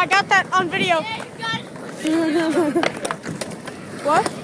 I got that on video. Yeah, you got it. What?